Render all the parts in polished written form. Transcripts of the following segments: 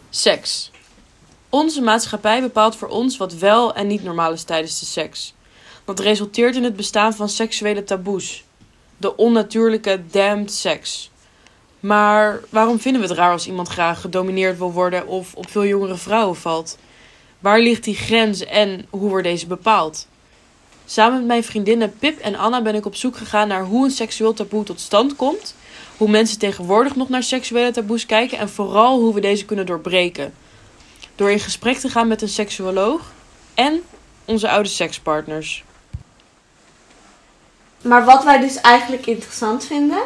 Seks. Onze maatschappij bepaalt voor ons wat wel en niet normaal is tijdens de seks. Dat resulteert in het bestaan van seksuele taboes. De onnatuurlijke damned seks. Maar waarom vinden we het raar als iemand graag gedomineerd wil worden of op veel jongere vrouwen valt? Waar ligt die grens en hoe wordt deze bepaald? Samen met mijn vriendinnen Pip en Anna ben ik op zoek gegaan naar hoe een seksueel taboe tot stand komt, hoe mensen tegenwoordig nog naar seksuele taboes kijken en vooral hoe we deze kunnen doorbreken. Door in gesprek te gaan met een seksuoloog en onze oude sekspartners. Maar wat wij dus eigenlijk interessant vinden,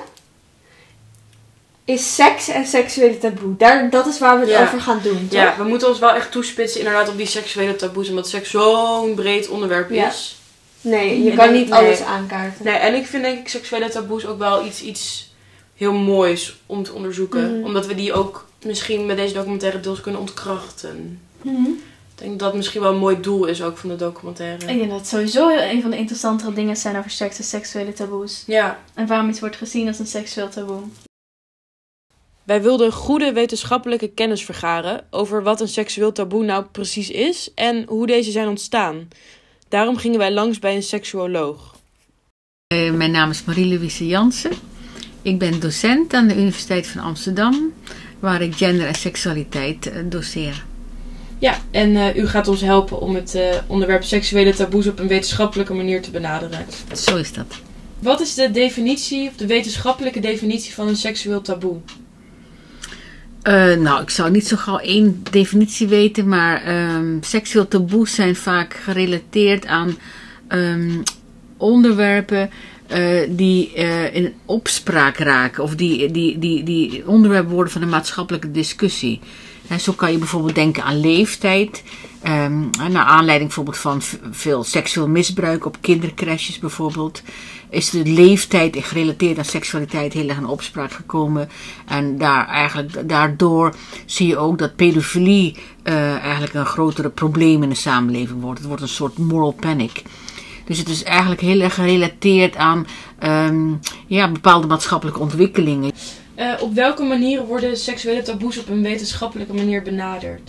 is seks en seksuele taboe. Dat is waar we het over gaan doen, toch? Ja, we moeten ons wel echt toespitsen inderdaad op die seksuele taboes, omdat seks zo'n breed onderwerp is. Nee, je kan niet alles aankaarten. Nee, en ik vind denk ik seksuele taboes ook wel iets heel moois om te onderzoeken. Omdat we die ook misschien met deze documentaire deels kunnen ontkrachten. Ik denk dat dat misschien wel een mooi doel is ook van de documentaire. Ik denk dat het sowieso een van de interessantere dingen zijn over seks en seksuele taboes. Ja. En waarom iets wordt gezien als een seksueel taboe. Wij wilden goede wetenschappelijke kennis vergaren over wat een seksueel taboe nou precies is en hoe deze zijn ontstaan. Daarom gingen wij langs bij een seksuoloog. Mijn naam is Marie-Louise Jansen. Ik ben docent aan de Universiteit van Amsterdam, waar ik gender en seksualiteit doseer. Ja, en u gaat ons helpen om het onderwerp seksuele taboes op een wetenschappelijke manier te benaderen. Zo is dat. Wat is de definitie, of de wetenschappelijke definitie van een seksueel taboe? Nou, ik zou niet zo gauw één definitie weten, maar seksueel taboes zijn vaak gerelateerd aan onderwerpen die in opspraak raken of die onderwerp worden van een maatschappelijke discussie. Zo kan je bijvoorbeeld denken aan leeftijd, naar aanleiding bijvoorbeeld van veel seksueel misbruik op kindercrashes bijvoorbeeld. Is de leeftijd gerelateerd aan seksualiteit heel erg in opspraak gekomen. En daardoor zie je ook dat pedofilie eigenlijk een grotere probleem in de samenleving wordt. Het wordt een soort moral panic. Dus het is eigenlijk heel erg gerelateerd aan bepaalde maatschappelijke ontwikkelingen. Op welke manieren worden seksuele taboes op een wetenschappelijke manier benaderd?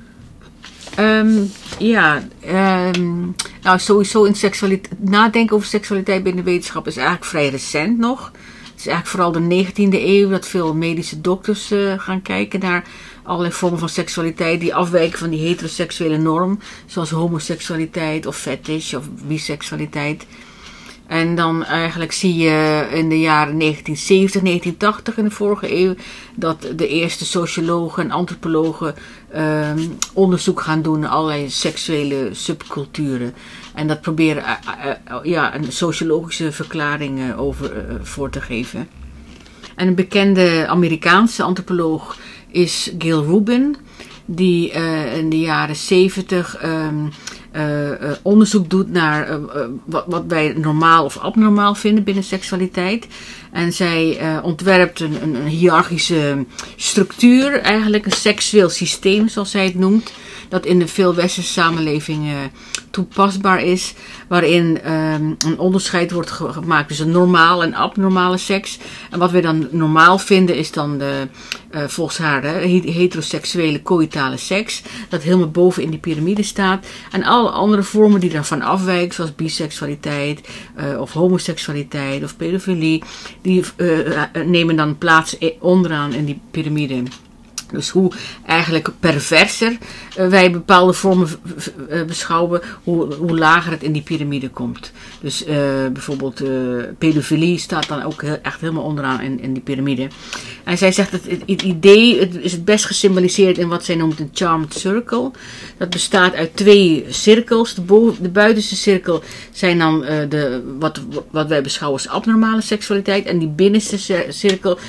Nou, sowieso in nadenken over seksualiteit binnen de wetenschap is eigenlijk vrij recent nog. Het is eigenlijk vooral de 19e eeuw dat veel medische dokters gaan kijken naar allerlei vormen van seksualiteit die afwijken van die heteroseksuele norm, zoals homoseksualiteit of fetish of biseksualiteit. En dan eigenlijk zie je in de jaren 1970, 1980 in de vorige eeuw dat de eerste sociologen en antropologen onderzoek gaan doen naar allerlei seksuele subculturen. En dat proberen een sociologische verklaring voor te geven. En een bekende Amerikaanse antropoloog is Gayle Rubin, die in de jaren 70 onderzoek doet naar wat wij normaal of abnormaal vinden binnen seksualiteit. En zij ontwerpt een hiërarchische structuur, eigenlijk een seksueel systeem zoals zij het noemt, dat in de veel westerse samenlevingen toepasbaar is, waarin een onderscheid wordt gemaakt tussen normaal en abnormale seks. En wat we dan normaal vinden is dan volgens haar heteroseksuele coïtale seks, dat helemaal boven in die piramide staat. En alle andere vormen die daarvan afwijken, zoals biseksualiteit of homoseksualiteit of pedofilie, die nemen dan plaats onderaan in die piramide. Dus hoe eigenlijk perverser wij bepaalde vormen beschouwen, hoe lager het in die piramide komt. Dus bijvoorbeeld pedofilie staat dan ook echt helemaal onderaan in die piramide. En zij zegt dat het idee is het best gesymboliseerd in wat zij noemt een charmed circle. Dat bestaat uit twee cirkels. De buitenste cirkel zijn dan wat wij beschouwen als abnormale seksualiteit. En die binnenste cirkel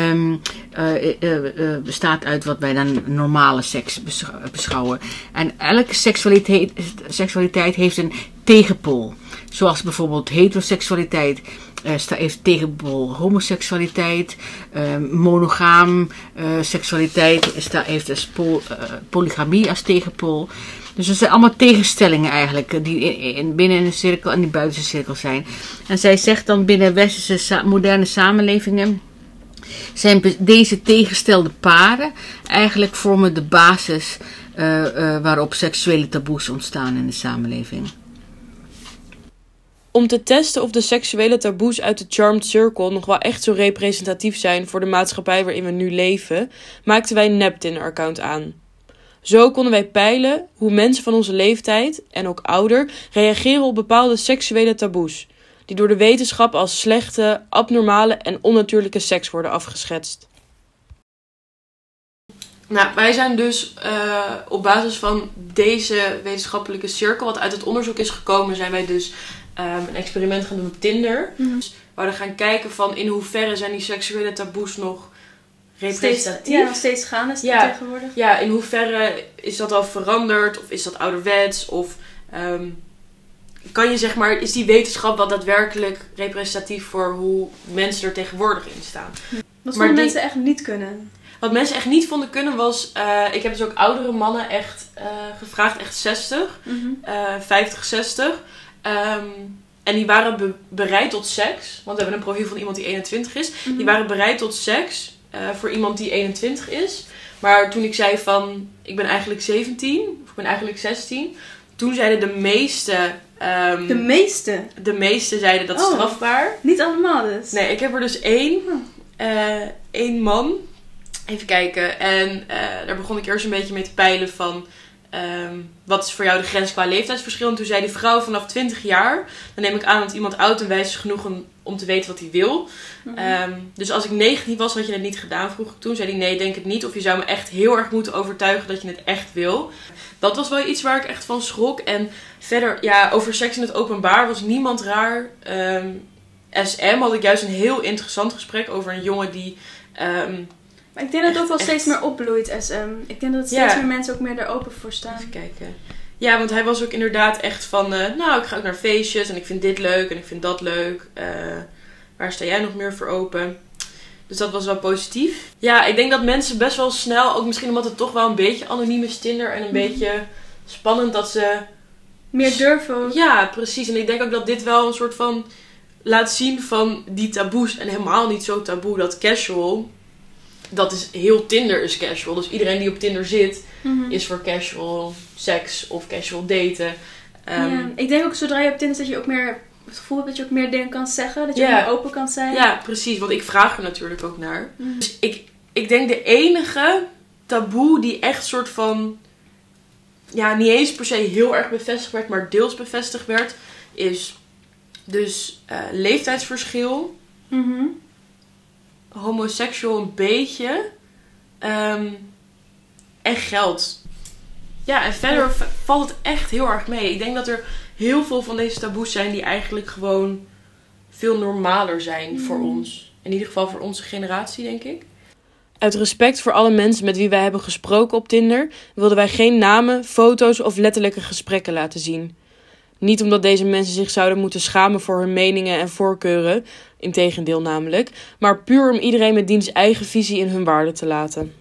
bestaat uit wat wij dan normale seks beschouwen. En elke seksualiteit heeft een tegenpool. Zoals bijvoorbeeld heteroseksualiteit heeft tegenpool homoseksualiteit, monogaam seksualiteit heeft polygamie als tegenpool. Dus dat zijn allemaal tegenstellingen eigenlijk die binnen een cirkel en die buiten een cirkel zijn. En zij zegt dan binnen westerse moderne samenlevingen Deze tegenstelde paren eigenlijk vormen de basis waarop seksuele taboes ontstaan in de samenleving. Om te testen of de seksuele taboes uit de Charmed Circle nog wel echt zo representatief zijn voor de maatschappij waarin we nu leven, maakten wij een nep-Tinder-account aan. Zo konden wij peilen hoe mensen van onze leeftijd, en ook ouder, reageren op bepaalde seksuele taboes, die door de wetenschap als slechte, abnormale en onnatuurlijke seks worden afgeschetst. Nou, wij zijn dus op basis van deze wetenschappelijke cirkel, wat uit het onderzoek is gekomen, zijn wij dus een experiment gaan doen op Tinder. Dus we hadden gaan kijken van in hoeverre zijn die seksuele taboes nog representatief. Steeds gaande is het tegenwoordig. Ja, in hoeverre is dat al veranderd of is dat ouderwets of kan je zeg maar, is die wetenschap wel daadwerkelijk representatief voor hoe mensen er tegenwoordig in staan? Wat vonden mensen echt niet kunnen? Wat mensen echt niet vonden kunnen was, ik heb dus ook oudere mannen echt gevraagd, echt 60, 50, 60. En die waren bereid tot seks, want we hebben een profiel van iemand die 21 is. Die waren bereid tot seks voor iemand die 21 is. Maar toen ik zei van, ik ben eigenlijk 17, of ik ben eigenlijk 16, toen zeiden de meeste... de meeste? De meeste zeiden dat strafbaar. Niet allemaal dus? Nee, ik heb er dus één man. Even kijken. En daar begon ik eerst een beetje mee te peilen van... wat is voor jou de grens qua leeftijdsverschil? En toen zei die vrouw vanaf 20 jaar... Dan neem ik aan dat iemand oud en wijs is genoeg om te weten wat hij wil. Dus als ik 19 was, had je het niet gedaan, vroeg ik toen. Zei hij, nee, denk het niet. Of je zou me echt heel erg moeten overtuigen dat je het echt wil. Dat was wel iets waar ik echt van schrok. En verder, ja, over seks in het openbaar was niemand raar. SM had ik juist een heel interessant gesprek over een jongen die... maar ik denk dat het ook wel steeds meer opbloeit, SM. Ik denk dat steeds meer mensen ook meer er open voor staan. Even kijken. Ja, want hij was ook inderdaad echt van... nou, ik ga ook naar feestjes en ik vind dit leuk en ik vind dat leuk. Waar sta jij nog meer voor open? Dus dat was wel positief. Ja, ik denk dat mensen best wel snel... Ook misschien omdat het toch wel een beetje anoniem is, Tinder. En een beetje spannend dat ze... Meer durven. Ja, precies. En ik denk ook dat dit wel een soort van... Laat zien van die taboes. En helemaal niet zo taboe dat casual... Dat is heel Tinder is casual. Dus iedereen die op Tinder zit, is voor casual seks of casual daten. Ik denk ook zodra je op Tinder zit, dat je ook meer het gevoel hebt dat je ook meer dingen kan zeggen. Dat je ook meer open kan zijn. Ja, precies. Want ik vraag er natuurlijk ook naar. Dus ik denk de enige taboe die echt soort van... Ja, niet eens per se heel erg bevestigd werd, maar deels bevestigd werd. Is dus leeftijdsverschil. Homoseksueel een beetje. En geld. Ja, en verder valt het echt heel erg mee. Ik denk dat er heel veel van deze taboes zijn die eigenlijk gewoon veel normaler zijn voor ons. In ieder geval voor onze generatie, denk ik. Uit respect voor alle mensen met wie wij hebben gesproken op Tinder... wilden wij geen namen, foto's of letterlijke gesprekken laten zien. Niet omdat deze mensen zich zouden moeten schamen voor hun meningen en voorkeuren... Integendeel namelijk. Maar puur om iedereen met diens eigen visie in hun waarde te laten.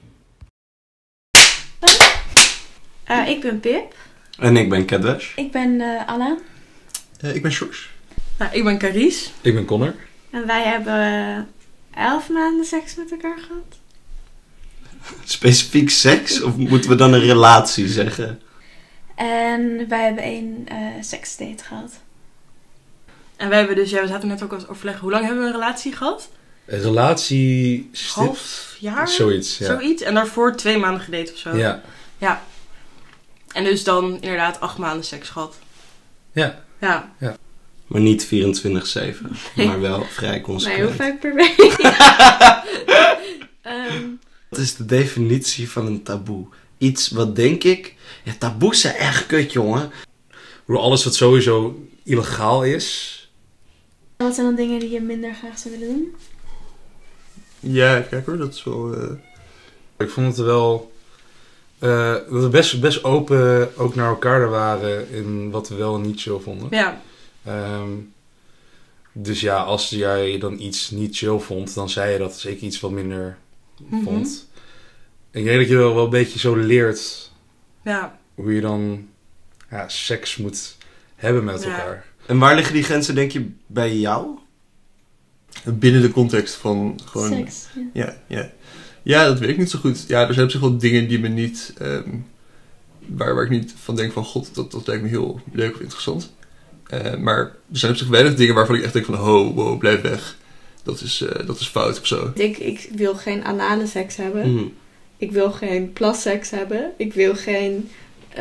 Ik ben Pip. En ik ben Kedwesh. Ik ben Anna. Ik ben Sjoerd. Nou, ik ben Carice. Ik ben Connor. En wij hebben 11 maanden seks met elkaar gehad. Specifiek seks? Of moeten we dan een relatie zeggen? En wij hebben 1 seksdate gehad. En wij hebben dus, we zaten net ook al overleggen, hoe lang hebben we een relatie gehad? Een relatie... Half jaar? Zoiets, ja. Zoiets. En daarvoor 2 maanden gedate of zo. Ja. Ja. En dus dan inderdaad 8 maanden seks gehad. Ja. Ja. Maar niet 24/7. Maar wel vrij consequent. Nee, hoe vaak per week? Wat is de definitie van een taboe? Iets wat denk ik... Ja, taboes zijn echt kut, jongen. Alles wat sowieso illegaal is... Wat zijn dan dingen die je minder graag zou willen doen? Ja, kijk hoor, dat is wel... Ik vond het wel... dat we best open ook naar elkaar waren in wat we wel en niet chill vonden. Ja. Dus ja, als jij dan iets niet chill vond, dan zei je dat als ik iets wat minder vond. En ik denk dat je wel een beetje zo leert hoe je dan seks moet hebben met elkaar. En waar liggen die grenzen, denk je, bij jou? Binnen de context van gewoon... Seks. Ja, dat weet ik niet zo goed. Ja, er zijn op zich wel dingen die me niet... waar ik niet van denk van... God, dat lijkt me heel leuk of interessant. Maar er zijn op zich weinig dingen waarvan ik echt denk van... Wow, blijf weg. Dat is fout of zo. Ik wil geen anale seks hebben. Mhm. Ik wil geen plasseks hebben. Ik wil geen...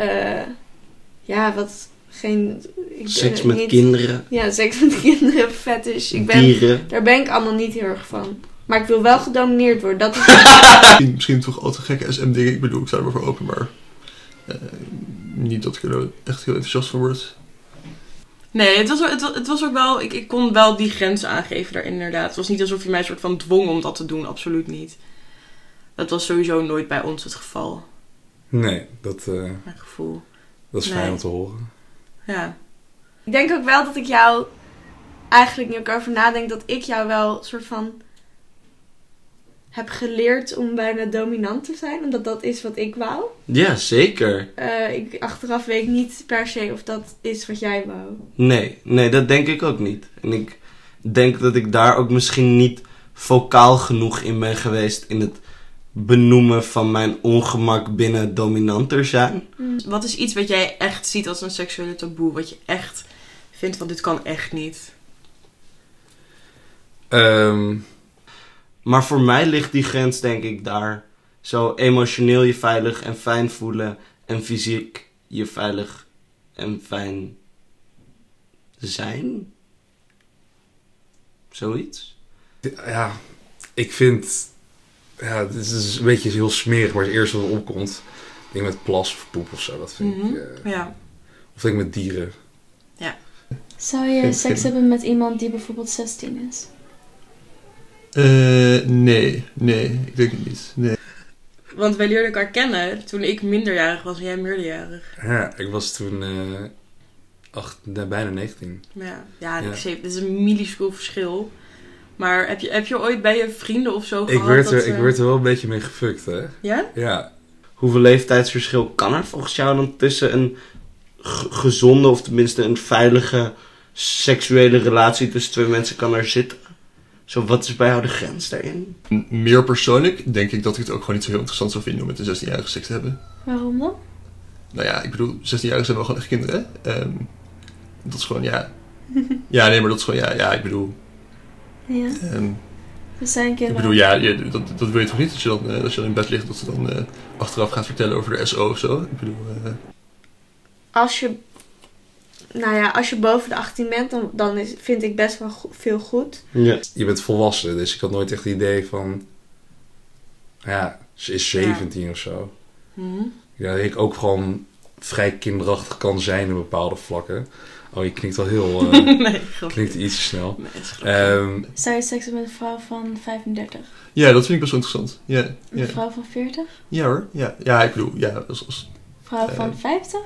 Seks met kinderen. Ja, seks met kinderen, fetish. Dieren. Daar ben ik allemaal niet heel erg van. Maar ik wil wel gedomineerd worden. Dat is... Misschien toch al te gekke SM-dingen. Ik bedoel, ik sta er wel voor open, maar... niet dat ik er echt heel enthousiast van word. Nee, het was ook wel... Ik kon wel die grens aangeven daar inderdaad. Het was niet alsof je mij soort van dwong om dat te doen. Absoluut niet. Dat was sowieso nooit bij ons het geval. Nee, Mijn gevoel. dat is fijn om te horen. Ja. Ik denk ook wel dat ik jou... Eigenlijk, nu ik erover nadenk, dat ik jou wel soort van... heb geleerd om bijna dominant te zijn. Omdat dat is wat ik wou. Ja, zeker. Achteraf weet ik niet per se of dat is wat jij wou. Nee, dat denk ik ook niet. En ik denk dat ik daar ook misschien niet vocaal genoeg in ben geweest... in het benoemen van mijn ongemak binnen dominanter zijn. Wat is iets wat jij echt ziet als een seksuele taboe? Wat je echt vindt van dit kan echt niet? Maar voor mij ligt die grens denk ik daar. Zo emotioneel je veilig en fijn voelen. En fysiek je veilig en fijn zijn. Zoiets. Ja, ik vind... Ja, dit is een beetje heel smerig, maar het eerste wat opkomt... Ik denk met plas of poep of zo, dat vind ik... Ja. Of denk ik met dieren. Zou je seks hebben met iemand die bijvoorbeeld 16 is? Nee, ik denk het niet. Nee. Want wij leerden elkaar kennen toen ik minderjarig was en jij meerderjarig. Ja, ik was toen bijna 19. Ja. Dit is een millischool verschil. Maar heb je ooit bij je vrienden of zo gehad? Ik werd er wel een beetje mee gefukt, hè? Ja? Ja. Hoeveel leeftijdsverschil kan er volgens jou dan tussen een gezonde... of tenminste een veilige seksuele relatie tussen twee mensen kan er zitten? Zo, wat is bij jou de grens daarin? Meer persoonlijk denk ik dat ik het ook gewoon niet zo heel interessant zou vinden om met een 16-jarige seks te hebben. Waarom dan? Nou ja, ik bedoel, 16-jarigen zijn wel gewoon echt kinderen, hè? Dat is gewoon, ja... Ja, nee, maar dat is gewoon, ja, ik bedoel... Ja. We zijn kinderen. Ik bedoel, ja, dat wil je toch niet dat je dan in bed ligt, dat ze dan achteraf gaat vertellen over de SO of zo? Ik bedoel... Als je boven de 18 bent, dan vind ik best wel veel goed. Ja. Je bent volwassen, dus ik had nooit echt het idee van... Ja, ze is 17 of zo. Ja, dat ik ook gewoon vrij kinderachtig kan zijn in bepaalde vlakken. Oh, je klinkt wel heel... Nee, klinkt iets te snel. Nee, is Zou je seks hebben met een vrouw van 35? Ja, dat vind ik best wel interessant. Ja. Een vrouw van 40? Ja hoor, ja, ik bedoel, ja, als vrouw van 50?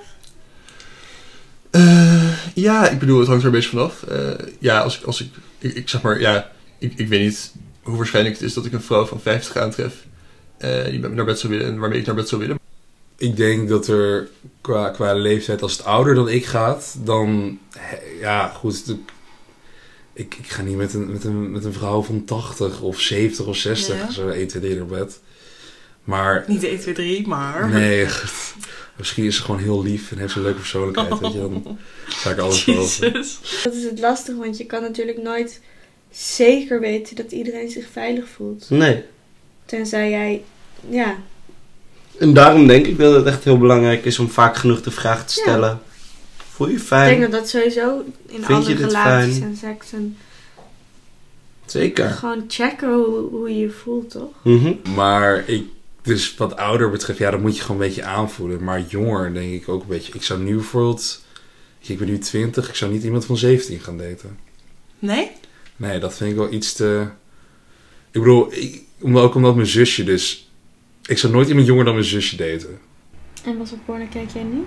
Ja, ik bedoel, het hangt er een beetje vanaf. Ja, als ik zeg maar, ja, ik weet niet hoe waarschijnlijk het is dat ik een vrouw van 50 aantref die met me naar bed zou willen en waarmee ik naar bed zou willen. Ik denk dat er qua leeftijd, als het ouder dan ik gaat, dan, ja, goed, ik ga niet met een vrouw van 80 of 70 of 60 zo 1, 2, 3 naar bed. Maar... Niet 1, 2, 3, maar... Nee, misschien is ze gewoon heel lief en heeft ze een leuke persoonlijkheid, weet je, dan ga ik alles over. Dat is het lastig, want je kan natuurlijk nooit zeker weten dat iedereen zich veilig voelt. Nee. Tenzij jij, ja... En daarom denk ik dat het echt heel belangrijk is om vaak genoeg de vraag te stellen. Ja. Voel je fijn? Ik denk dat sowieso in alle relaties en seks en... Zeker. Gewoon checken hoe je je voelt, toch? Maar dus wat ouder betreft, ja, dat moet je gewoon een beetje aanvoelen. Maar jonger denk ik ook een beetje. Ik zou nu bijvoorbeeld... Ik ben nu 20, ik zou niet iemand van 17 gaan daten. Nee? Nee, dat vind ik wel iets te... Ik bedoel, ook omdat mijn zusje dus... Ik zou nooit iemand jonger dan mijn zusje daten. En wat voor porno kijk jij nu?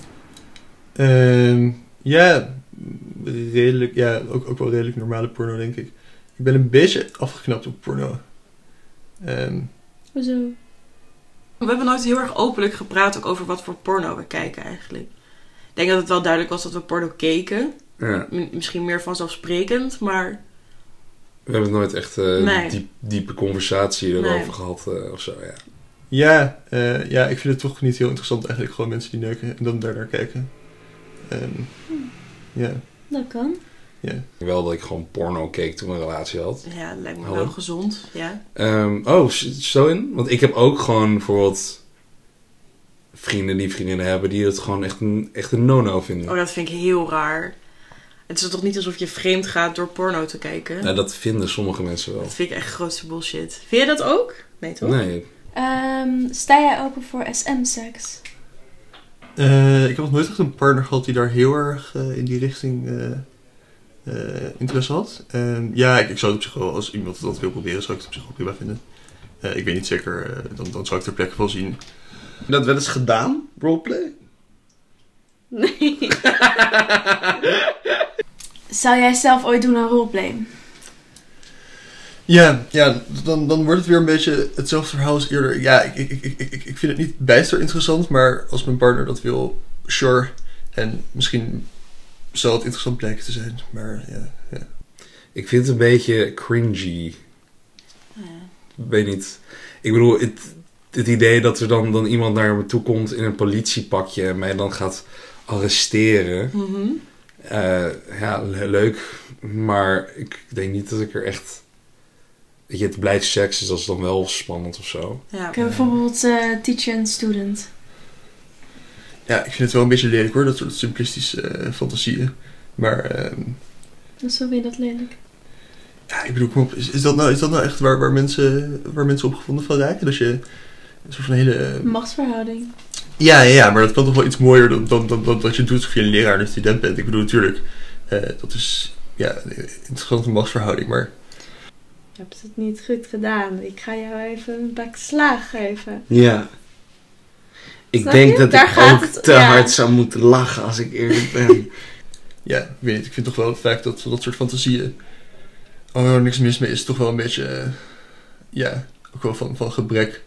Ja, redelijk. Ja, ook wel redelijk normale porno, denk ik. Ik ben een beetje afgeknapt op porno. Hoezo? We hebben nooit heel erg openlijk gepraat ook over wat voor porno we kijken eigenlijk. Ik denk dat het wel duidelijk was dat we porno keken. Ja. Misschien meer vanzelfsprekend, maar... We hebben nooit echt Nee. diepe conversatie erover gehad of zo, ja. Ja, ik vind het toch niet heel interessant eigenlijk. Gewoon mensen die neuken en dan daarnaar kijken. Ja. Dat kan. Ja. Wel dat ik gewoon porno keek toen ik een relatie had. Ja, dat lijkt me Hallo? wel gezond. Ja. Zo in? Want ik heb ook gewoon bijvoorbeeld vriendinnen hebben die het gewoon echt een no-no vinden. Oh, dat vind ik heel raar. Het is toch niet alsof je vreemd gaat door porno te kijken? Nou, dat vinden sommige mensen wel. Dat vind ik echt grootste bullshit. Vind jij dat ook? Nee, toch? Nee. Sta jij open voor SM-seks? Ik heb nog nooit echt een partner gehad die daar heel erg in die richting interesse had. Ja, ik zou het op zich wel, als iemand dat wil proberen, zou ik het op zich wel prima vinden. Ik weet niet zeker, dan zou ik ter plekke wel zien. Heb je dat wel eens gedaan? Roleplay? Nee. Zou jij zelf ooit doen aan roleplay? Ja, dan wordt het weer een beetje hetzelfde verhaal als eerder. Ja, ik vind het niet bijster interessant, maar als mijn partner dat wil, sure. En misschien zal het interessant blijken te zijn, maar ja. Ik vind het een beetje cringy. Weet niet. Ik bedoel, het idee dat er dan iemand naar me toe komt in een politiepakje en mij dan gaat arresteren. Mm-hmm. Ja, leuk. Maar ik denk niet dat ik er echt... Weet je, het blijft seks, dus dat is dan wel spannend of zo. Ja. Ik heb bijvoorbeeld teacher en student. Ja, ik vind het wel een beetje lelijk hoor, dat soort simplistische fantasieën. Maar Dus hoe vind je dat lelijk? ja, ik bedoel, kom op, is dat nou echt waar mensen opgevonden van raken? Dat je een soort van hele... Machtsverhouding. Ja, maar dat kan toch wel iets mooier dan dat je doet alsof je een leraar en een student bent. Ik bedoel, natuurlijk, dat is een interessante machtsverhouding, maar... Je hebt het niet goed gedaan. Ik ga jou even een bak slaag geven. Ja. Ik Snap denk je? dat Daar ik gaat ook het- te ja. hard zou moeten lachen als ik eerlijk ben. Ja, ik weet niet. Ik vind toch wel het feit dat soort fantasieën... Oh, er niks mis mee is toch wel een beetje... ook wel van gebrek...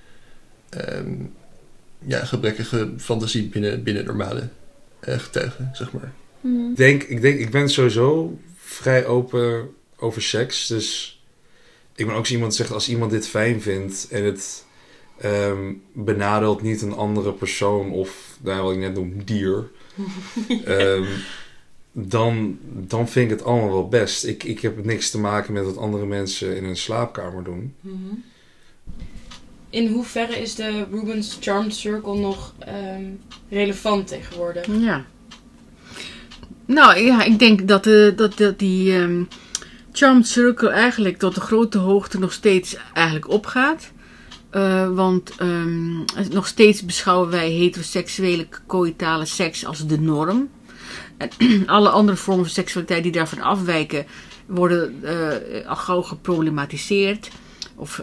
gebrekkige fantasie binnen normale getuigen, zeg maar. Ik ben sowieso vrij open over seks. Dus ik ben ook zo iemand die zegt, als iemand dit fijn vindt en het benadeelt niet een andere persoon of, wat ik net noem, dier. Dan vind ik het allemaal wel best. Ik heb niks te maken met wat andere mensen in een slaapkamer doen. Mm-hmm. In hoeverre is de Rubens Charmed Circle nog relevant tegenwoordig? Ja. Nou ja, ik denk dat die Charmed Circle eigenlijk tot een grote hoogte nog steeds eigenlijk opgaat. Want nog steeds beschouwen wij heteroseksuele coïtale seks als de norm. En alle andere vormen van seksualiteit die daarvan afwijken worden al gauw geproblematiseerd. Of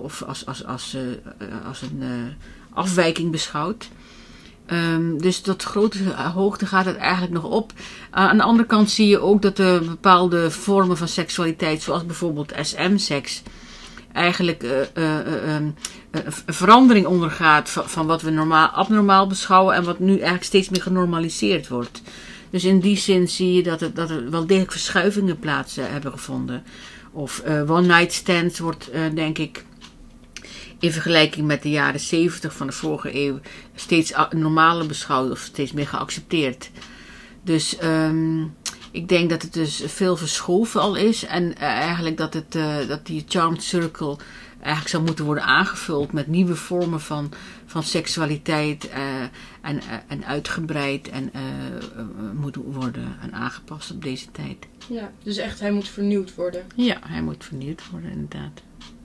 als een afwijking beschouwd. Dus tot grote hoogte gaat het eigenlijk nog op. Aan de andere kant zie je ook dat er bepaalde vormen van seksualiteit, zoals bijvoorbeeld SM-seks, eigenlijk een verandering ondergaat van wat we abnormaal beschouwen en wat nu eigenlijk steeds meer genormaliseerd wordt. Dus in die zin zie je dat er wel degelijk verschuivingen plaats hebben gevonden. Of one-night stands wordt, denk ik, in vergelijking met de jaren 70 van de vorige eeuw steeds normaler beschouwd of steeds meer geaccepteerd. Dus ik denk dat het dus veel verschoven al is en eigenlijk dat die Charmed Circle eigenlijk zou moeten worden aangevuld met nieuwe vormen van seksualiteit en uitgebreid en moet worden en aangepast op deze tijd. Ja, dus echt, hij moet vernieuwd worden. Ja, hij moet vernieuwd worden, inderdaad.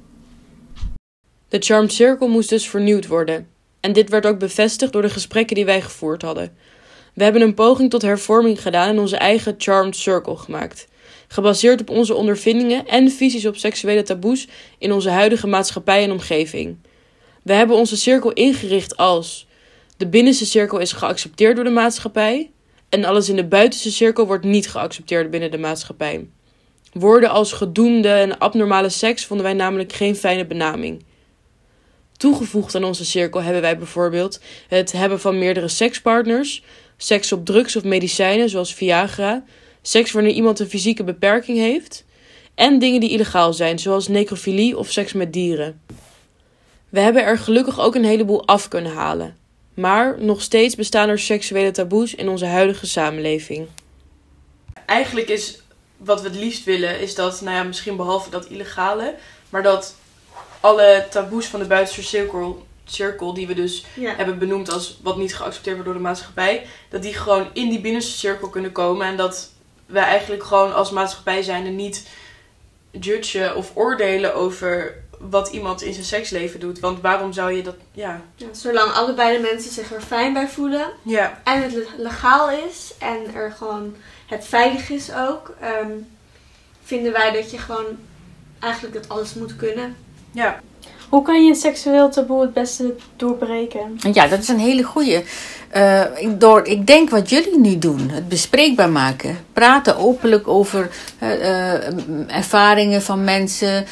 De Charmed Circle moest dus vernieuwd worden. En dit werd ook bevestigd door de gesprekken die wij gevoerd hadden. We hebben een poging tot hervorming gedaan en onze eigen Charmed Circle gemaakt. Gebaseerd op onze ondervindingen en visies op seksuele taboes in onze huidige maatschappij en omgeving. We hebben onze cirkel ingericht als: de binnenste cirkel is geaccepteerd door de maatschappij en alles in de buitenste cirkel wordt niet geaccepteerd binnen de maatschappij. Woorden als gedoemde en abnormale seks vonden wij namelijk geen fijne benaming. Toegevoegd aan onze cirkel hebben wij bijvoorbeeld het hebben van meerdere sekspartners, seks op drugs of medicijnen zoals Viagra, seks wanneer iemand een fysieke beperking heeft En dingen die illegaal zijn, zoals necrofilie of seks met dieren. We hebben er gelukkig ook een heleboel af kunnen halen. Maar nog steeds bestaan er seksuele taboes in onze huidige samenleving. Eigenlijk is wat we het liefst willen, is dat, misschien behalve dat illegale, maar dat alle taboes van de buitenste cirkel die we dus hebben benoemd als wat niet geaccepteerd wordt door de maatschappij, dat die gewoon in die binnenste cirkel kunnen komen en dat wij eigenlijk gewoon als maatschappij zijnde niet judgen of oordelen over wat iemand in zijn seksleven doet. Want waarom zou je dat... Ja, zolang allebei de mensen zich er fijn bij voelen. Ja. En het legaal is. En er gewoon het veilig is ook. Vinden wij dat je gewoon eigenlijk dat alles moet kunnen. Ja. Hoe kan je een seksueel taboe het beste doorbreken? Ja, dat is een hele goeie. Ik denk wat jullie nu doen, het bespreekbaar maken. Praten openlijk over ervaringen van mensen.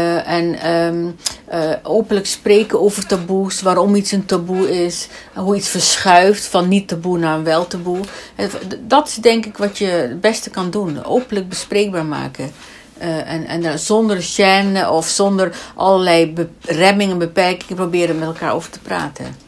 Openlijk spreken over taboes, waarom iets een taboe is. Hoe iets verschuift van niet taboe naar een wel taboe. Dat is denk ik wat je het beste kan doen. Openlijk bespreekbaar maken. En zonder gêne of zonder allerlei remmingen, beperkingen proberen met elkaar over te praten.